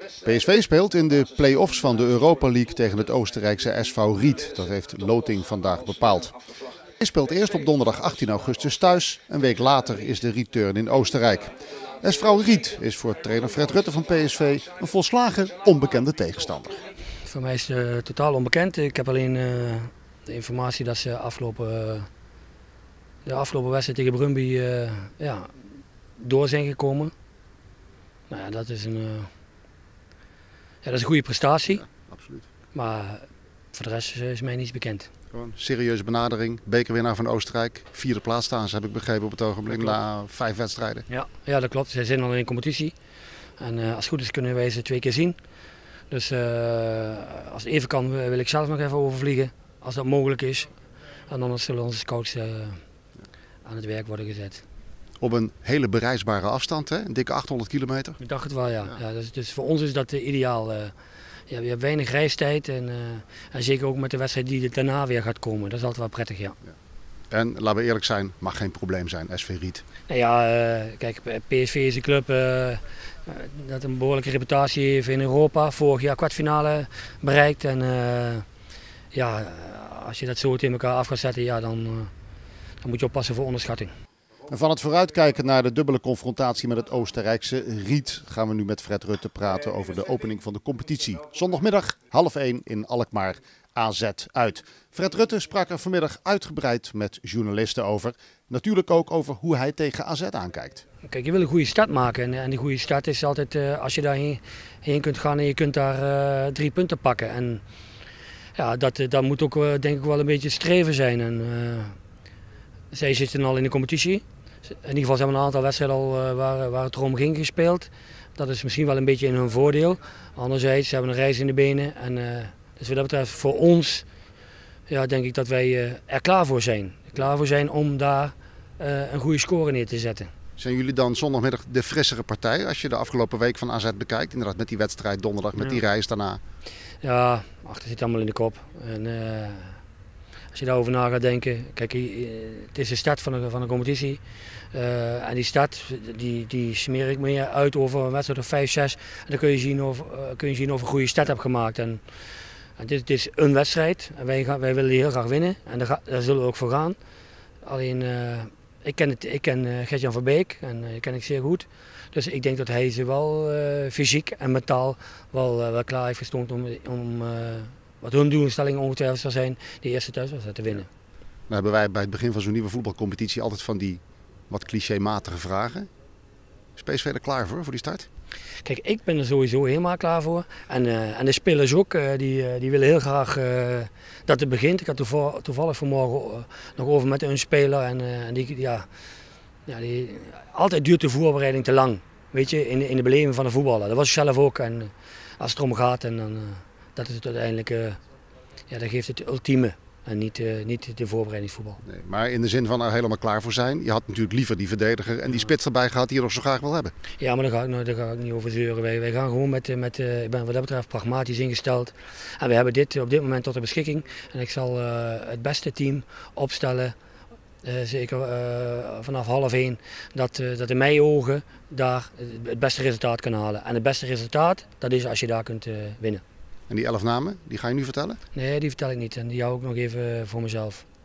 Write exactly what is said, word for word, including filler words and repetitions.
P S V speelt in de play-offs van de Europa League tegen het Oostenrijkse S V Ried. Dat heeft loting vandaag bepaald. Hij speelt eerst op donderdag achttien augustus thuis. Een week later is de return in Oostenrijk. S V Ried is voor trainer Fred Rutte van P S V een volslagen onbekende tegenstander. Voor mij is het uh, totaal onbekend. Ik heb alleen uh, de informatie dat ze afgelopen, uh, de afgelopen wedstrijd tegen Brøndby uh, ja, door zijn gekomen. Nou ja, dat is een, uh, ja, dat is een goede prestatie. Ja, absoluut. Maar voor de rest is mij niets bekend. Gewoon serieuze benadering. Bekerwinnaar van Oostenrijk. Vierde plaats staan ze, heb ik begrepen, op het ogenblik na vijf wedstrijden. Ja, ja, dat klopt. Zij zijn al in de competitie. En uh, als het goed is kunnen wij ze twee keer zien. Dus uh, als het even kan wil ik zelf nog even overvliegen. Als dat mogelijk is. En dan zullen onze scouts uh, aan het werk worden gezet. Op een hele bereisbare afstand, hè? Een dikke achthonderd kilometer. Ik dacht het wel, ja. ja. ja dus, dus voor ons is dat uh, ideaal. Uh, ja, we hebben weinig reistijd en, uh, en zeker ook met de wedstrijd die er daarna weer gaat komen. Dat is altijd wel prettig, ja. ja. En laten we eerlijk zijn, mag geen probleem zijn, S V Ried. Nou ja, uh, kijk, P S V is een club uh, dat een behoorlijke reputatie heeft in Europa. Vorig jaar kwartfinale bereikt. En uh, ja, als je dat zo tegen elkaar af gaat zetten, ja, dan, uh, dan moet je oppassen voor onderschatting. En van het vooruitkijken naar de dubbele confrontatie met het Oostenrijkse Ried gaan we nu met Fred Rutte praten over de opening van de competitie. Zondagmiddag half één in Alkmaar, A Z uit. Fred Rutte sprak er vanmiddag uitgebreid met journalisten over. Natuurlijk ook over hoe hij tegen A Z aankijkt. Kijk, je wil een goede start maken en, en die goede start is altijd uh, als je daarheen heen kunt gaan en je kunt daar uh, drie punten pakken. En ja, dat, dat moet ook uh, denk ik wel een beetje streven zijn. En, uh, zij zitten al in de competitie. In ieder geval zijn we een aantal wedstrijden al uh, waar, waar het erom ging gespeeld. Dat is misschien wel een beetje in hun voordeel. Anderzijds hebben we een reis in de benen. En, uh, dus wat dat betreft voor ons ja, denk ik dat wij uh, er klaar voor zijn. Klaar voor zijn om daar uh, een goede score neer te zetten. Zijn jullie dan zondagmiddag de frissere partij als je de afgelopen week van A Z bekijkt? Inderdaad met die wedstrijd donderdag, met ja. die reis daarna. Ja, ach, dat zit allemaal in de kop. En, uh, als je daarover na gaat denken, kijk, het is de start van de, van de competitie. Uh, en die start die, die smeer ik meer uit over een wedstrijd of vijf, zes. En dan kun je zien of, uh, kun je zien of je een goede start hebt gemaakt. En, en dit, dit is een wedstrijd en wij, gaan, wij willen die heel graag winnen. En daar, daar zullen we ook voor gaan. Alleen, uh, ik ken, het, ik ken uh, Gert-Jan Verbeek en uh, die ken ik zeer goed. Dus ik denk dat hij ze wel uh, fysiek en mentaal wel, uh, wel klaar heeft gestoomd om... om uh, wat hun doelstelling ongetwijfeld zal zijn, die eerste thuiswedstrijd te winnen. Nou hebben wij bij het begin van zo'n nieuwe voetbalcompetitie altijd van die wat clichématige vragen. Is P S V er klaar voor, voor die start? Kijk, ik ben er sowieso helemaal klaar voor. En, uh, en de spelers ook, uh, die, uh, die willen heel graag uh, dat het begint. Ik had toevallig, toevallig vanmorgen uh, nog over met een speler. En, uh, en die, ja, ja, die, altijd duurt de voorbereiding te lang. Weet je, in, in de beleving van de voetballer. Dat was ik zelf ook. En uh, als het erom gaat, en dan... Uh, Dat is het uiteindelijk, uh, ja, dat geeft het ultieme en niet, uh, niet de voorbereidingsvoetbal. Nee, maar in de zin van er helemaal klaar voor zijn. Je had natuurlijk liever die verdediger en die spits erbij gehad die je nog zo graag wil hebben. Ja, maar daar ga ik, nou, daar ga ik niet over zeuren. Wij, wij gaan gewoon met, met uh, ik ben wat dat betreft pragmatisch ingesteld. En we hebben dit op dit moment tot de beschikking. En ik zal uh, het beste team opstellen. Uh, zeker uh, vanaf half één, dat, uh, dat in mijn ogen daar het beste resultaat kan halen. En het beste resultaat, dat is als je daar kunt uh, winnen. En die elf namen, die ga je nu vertellen? Nee, die vertel ik niet en die hou ik nog even voor mezelf.